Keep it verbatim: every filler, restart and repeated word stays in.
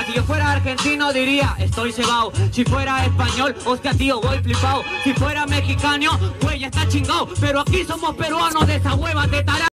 Si yo fuera argentino diría, estoy cebado. Si fuera español, hostia tío, voy flipado. Si fuera mexicano, pues ya está chingado. Pero aquí somos peruanos de esa hueva de tará.